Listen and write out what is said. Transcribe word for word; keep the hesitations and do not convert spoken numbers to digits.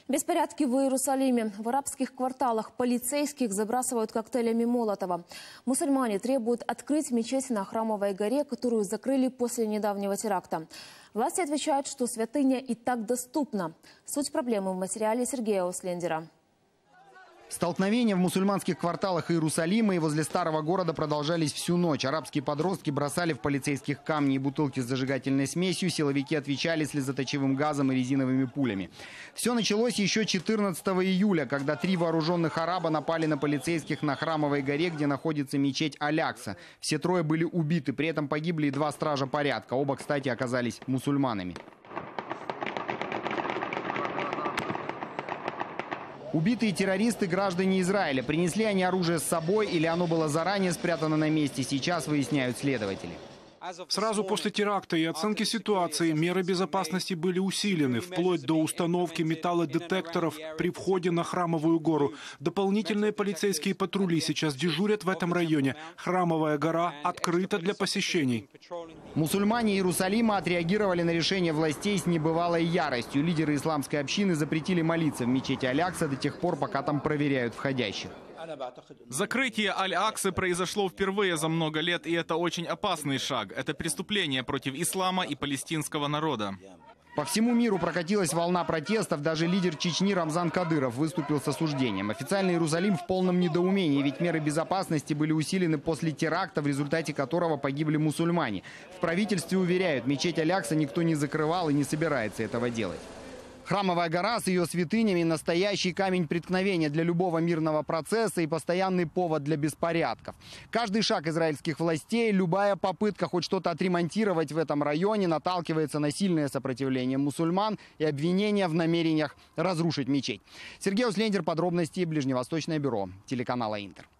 Беспорядки в Иерусалиме. В арабских кварталах полицейских забрасывают коктейлями Молотова. Мусульмане требуют открыть мечеть на Храмовой горе, которую закрыли после недавнего теракта. Власти отвечают, что святыня и так доступна. Суть проблемы в материале Сергея Ослендера. Столкновения в мусульманских кварталах Иерусалима и возле старого города продолжались всю ночь. Арабские подростки бросали в полицейских камни и бутылки с зажигательной смесью. Силовики отвечали слезоточивым газом и резиновыми пулями. Все началось еще четырнадцатого июля, когда три вооруженных араба напали на полицейских на Храмовой горе, где находится мечеть Аль-Акса. Все трое были убиты, при этом погибли и два стража порядка. Оба, кстати, оказались мусульманами. Убитые террористы – граждане Израиля. Принесли они оружие с собой или оно было заранее спрятано на месте, сейчас выясняют следователи. Сразу после теракта и оценки ситуации меры безопасности были усилены, вплоть до установки металлодетекторов при входе на Храмовую гору. Дополнительные полицейские патрули сейчас дежурят в этом районе. Храмовая гора открыта для посещений. Мусульмане Иерусалима отреагировали на решение властей с небывалой яростью. Лидеры исламской общины запретили молиться в мечети Аль-Акса до тех пор, пока там проверяют входящих. Закрытие Аль-Аксы произошло впервые за много лет, и это очень опасный шаг. Это преступление против ислама и палестинского народа. По всему миру прокатилась волна протестов. Даже лидер Чечни Рамзан Кадыров выступил с осуждением. Официальный Иерусалим в полном недоумении, ведь меры безопасности были усилены после теракта, в результате которого погибли мусульмане. В правительстве уверяют, мечеть Аль-Акса никто не закрывал и не собирается этого делать. Храмовая гора с ее святынями – настоящий камень преткновения для любого мирного процесса и постоянный повод для беспорядков. Каждый шаг израильских властей, любая попытка хоть что-то отремонтировать в этом районе наталкивается на сильное сопротивление мусульман и обвинения в намерениях разрушить мечеть. Сергей Ослендер, подробности, Ближневосточное бюро телеканала Интер.